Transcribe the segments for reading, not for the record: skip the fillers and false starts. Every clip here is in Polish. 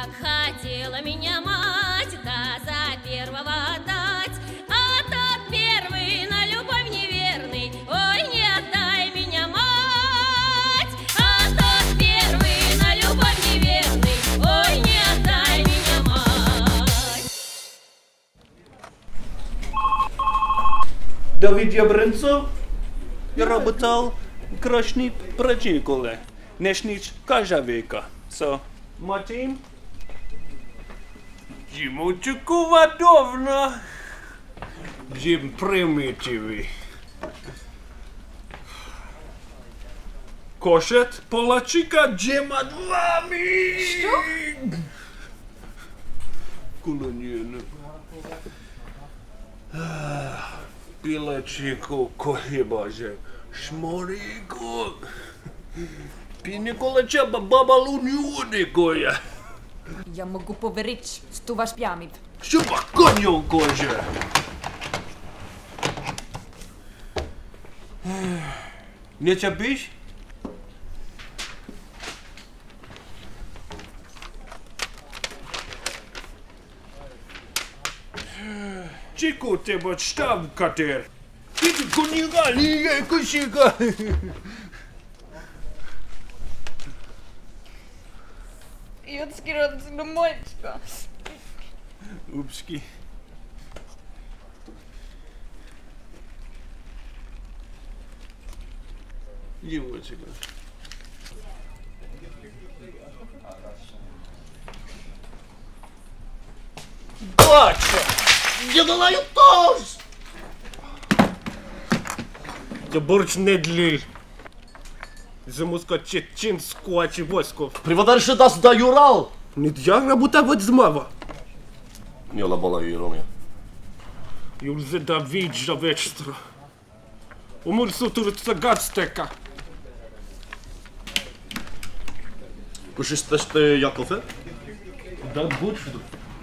Как хотела меня мать, да за первого отдать, а тот первый на любовь неверный, ой, не отдай меня, мать, а тот первый на любовь неверный, ой, не отдай меня, мать. Давид Ябренцов, я работал крашни прачниколе, нешнич кажавейка. So, Martin? Зимочку ładowna, zim prymitywy. Koszet Polaczyka dziema dwami. Co? Kolonieny. Pileciku chyba, że szmoriku. Pinnikoleča babaluniunikoja. Я могу поверить, что ваш пьямит. Щупа коню коже. Nie chciałbyś? Ciku ty bądź sztab kater. Ty koniga liga kusika. Юцкий родственный мальчика. Упски. Девочка. Бача! Я долаю тост! Я борщ не длиль. Замуска чин скуачи восков. Приводарше даст да Юрал! Nyt janga buta vod zmava. Jolla bola Iromia. Julze da vidja večstro. Umur su turca gadsteka. Korzystasz ty Jakofę? Da bučdu.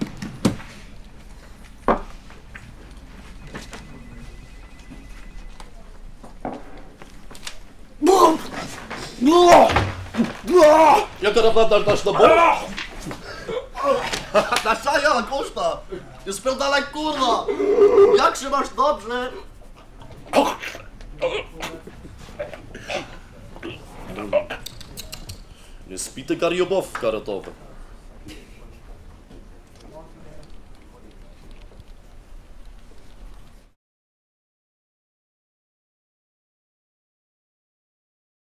Jak naprawdę dasz na bola? Nasza ja, Koszta! Nie spierdalaj kurwa! Jak się masz dobrze? Nie spity kariobow karatowy.